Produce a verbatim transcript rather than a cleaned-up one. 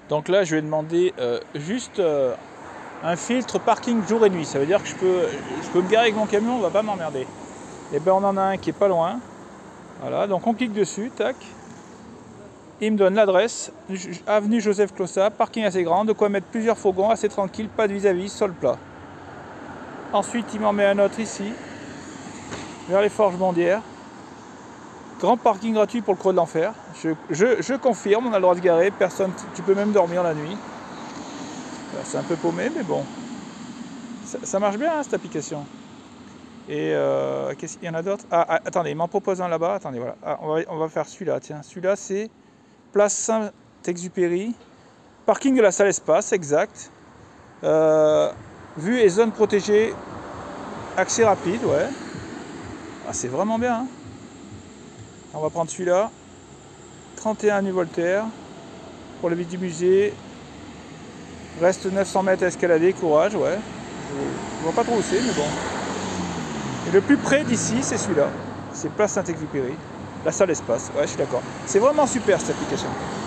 Donc là, je vais demander euh, juste euh, un filtre parking jour et nuit. Ça veut dire que je peux, je peux me garer avec mon camion, on va pas m'emmerder. Et ben on en a un qui est pas loin. Voilà, donc on clique dessus, tac. Il me donne l'adresse, avenue Joseph Clossat, parking assez grand, de quoi mettre plusieurs fourgons, assez tranquille, pas de vis-à-vis, sol plat. Ensuite, il m'en met un autre ici, vers les Forges Mondières. Grand parking gratuit pour le Creux de l'Enfer. Je, je, je confirme, on a le droit de garer, personne, tu peux même dormir la nuit. C'est un peu paumé, mais bon. Ça, ça marche bien, hein, cette application. Et euh, qu'est-ce qu'il y en a d'autres? Ah, ah, attendez, il m'en propose un là-bas. Attendez, voilà. Ah, on, va, on va faire celui-là, tiens. Celui-là, c'est Place Saint-Exupéry. Parking de la salle espace, exact. Euh, vue et zone protégée. Accès rapide, ouais. Ah, c'est vraiment bien, hein. On va prendre celui-là. trente et un avenue Voltaire. Pour la visite du musée. Reste neuf cents mètres à escalader, courage, ouais. Je vois pas trop où c'est, mais bon. Et le plus près d'ici, c'est celui-là. C'est Place Saint-Exupéry. La salle espace. Ouais, je suis d'accord. C'est vraiment super cette application.